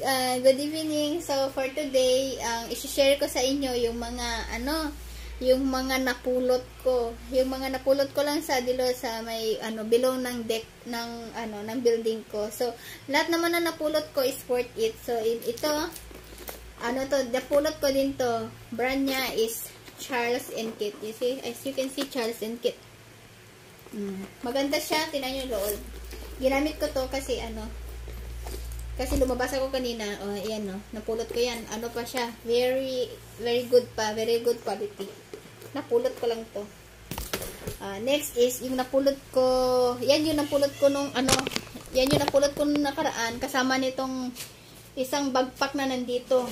Good evening. So, for today, i-share ko sa inyo yung mga, yung mga napulot ko. Yung mga napulot ko lang sa sa may, below ng deck ng building ko. So, lahat naman na napulot ko is worth it. So, ito, napulot ko din to. Brand niya is Charles & Kit. You see, as you can see, Charles & Kit. Maganda siya. Tingnan nyo loob. Ginamit ko to kasi, kasi lumabas ako kanina, ayan napulot ko yan, pa siya, very good pa, very good quality, napulot ko lang to. Next is, yung napulot ko, yan yung napulot ko nung, yan yung napulot ko nung nakaraan, kasama nitong isang bagpack na nandito,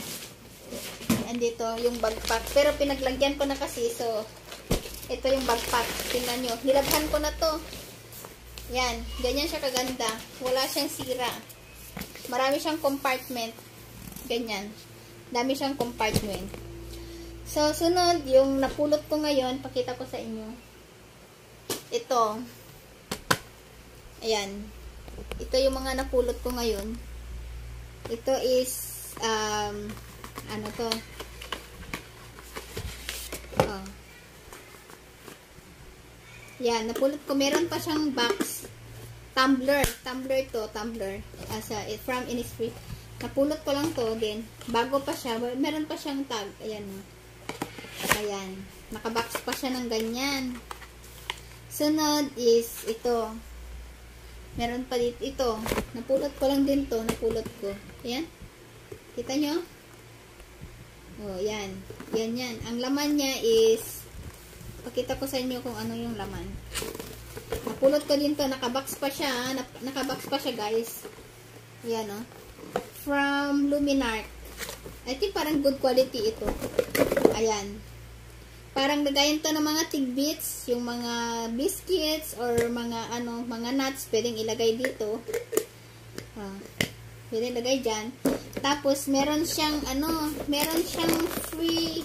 yung bagpack, pero pinaglagyan ko na kasi, so, ito yung bagpack, tingnan nyo, nilabhan ko na to, yan, ganyan siya kaganda, wala siyang sira. Marami siyang compartment. Ganyan. Dami siyang compartment. So, sunod, yung napulot ko ngayon, pakita ko sa inyo. Ito. Ayan. Ito yung mga napulot ko ngayon. Ito is, ano to? Yan, napulot ko. Meron pa siyang box. Tumbler to, from Innisfree. Napulot ko lang to din. Bago pa siya, meron pa siyang tag. Ayan. Ayan. Nakabox pa siya ng ganyan. Sunod is ito. Meron pa dito ito. Napulot ko lang din to, napulot ko. Ayan. Kita nyo? Oh, yan. Yan. Ang laman niya is, pakita ko sa inyo kung ano yung laman. Napulot ko din to, nakabox pa siya, guys. Yan, from Luminark. I think parang good quality ito. Ayan. Parang lagayan to ng mga tidbits, yung mga biscuits or mga mga nuts, pwedeng ilagay dito. Pwedeng ilagay diyan. Tapos meron siyang free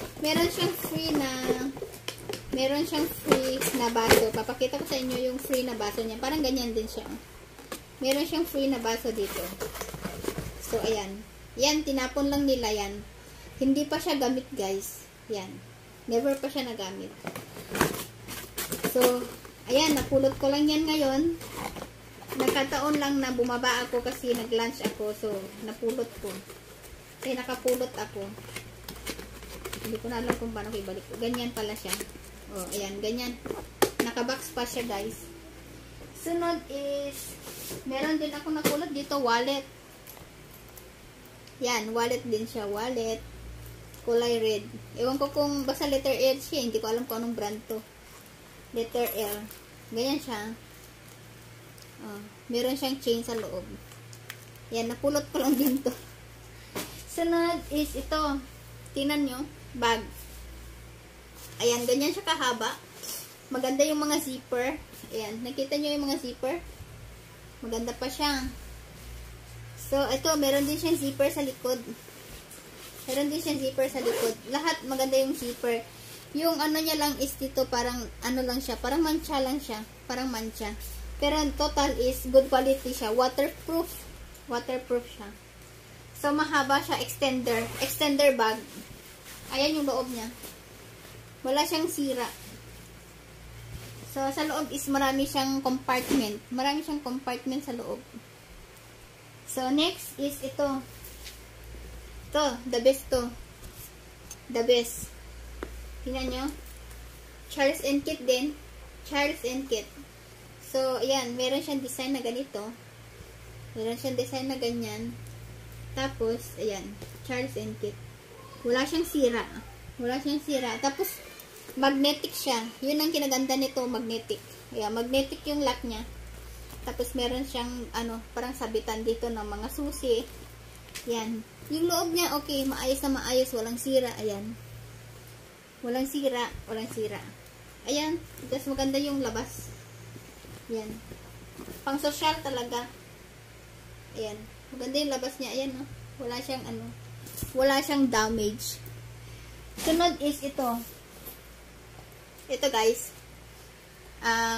na baso. Papakita ko sa inyo yung free na baso niya. Parang ganyan din siya. Meron siyang free na baso dito. So, ayan. Yan, tinapon lang nila yan. Hindi pa siya gamit, guys. Yan. Never pa siya nagamit. So, ayan. Napulot ko lang yan ngayon. Nagkataon lang na bumaba ako kasi nag-lunch ako. So, napulot ko. Kaya nakapulot ako. Hindi ko na alam kung paano ko ibalik. Ganyan pala siya. Oh, ayan, ganyan. Nakabox pa siya, guys. Sunod is, meron din ako napulot dito, wallet. Yan, wallet din siya. Wallet. Kulay red. Ewan ko kung basta letter L siya. Hindi ko alam kung anong brand to. Letter L. Ganyan siya. Oh, meron siyang chain sa loob. Yan, napulot ko lang din to. Sunod is ito. Tingnan nyo. Bag. Ayan, ganyan siya kahaba. Maganda yung mga zipper. Ayan, nakita nyo yung mga zipper? Maganda pa siya. So, ito, meron din siyang zipper sa likod. Lahat maganda yung zipper. Yung niya lang is dito, parang lang siya. Parang mancha lang siya. Pero total is good quality siya. Waterproof siya. So, mahaba siya. Extender bag. Ayan yung loob niya. Wala siyang sira. So, sa loob is marami siyang compartment. Sa loob. So, next is ito. Ito, the best to. The best. Tingnan nyo. Charles & Kit din. Charles & Kit. So, ayan. Meron siyang design na ganito. Meron siyang design na ganyan. Tapos, ayan. Charles & Kit. Wala siyang sira. Tapos, magnetic siya. Yun ang kinaganda nito, magnetic. Yeah, magnetic yung lock niya. Tapos, meron siyang, parang sabitan dito ng mga susi. Yan. Yung loob niya, okay, maayos na maayos. Walang sira. Ayan. Walang sira. Ayan. Tapos, maganda yung labas. Yan. Pang social talaga. Ayan. Maganda yung labas niya. Ayan, Wala siyang damage. Sunod is ito. Ito, guys.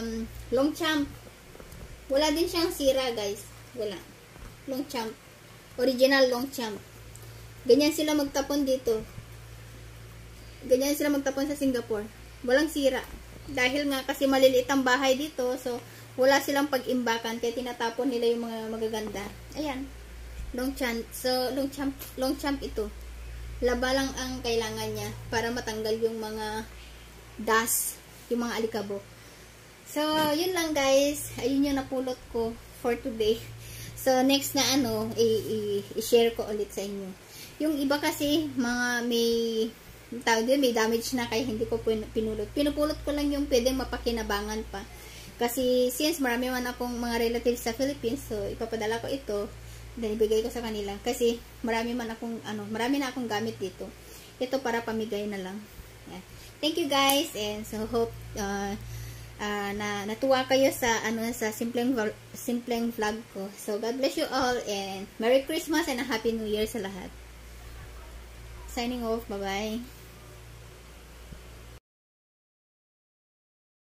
Longchamp. Wala din siyang sira, guys. Wala. Longchamp. Original Longchamp. Ganyan sila magtapon dito. Ganyan sila magtapon sa Singapore. Walang sira. Dahil nga kasi maliliit ang bahay dito, so wala silang pag-imbakan kaya tinatapon nila yung mga magaganda. Ayan. Longchamp. So, Longchamp ito. Laba lang ang kailangan niya para matanggal yung mga dust, yung mga alikabok. So, yun lang guys. Ayun yung napulot ko for today. So, next na i-share ko ulit sa inyo. Yung iba kasi, mga may damage na kaya hindi ko pinulot. Pinupulot ko lang yung pwedeng mapakinabangan pa. Kasi, since marami man akong mga relatives sa Philippines, so, ipapadala ko ito, then ibigay ko sa kanila. Kasi, marami na akong gamit dito. Ito para pamigay na lang. Yeah. Thank you guys, and so hope, na natuwa kayo sa simpleng vlog ko. So God bless you all and Merry Christmas and a Happy New Year sa lahat. Signing off. Bye-bye.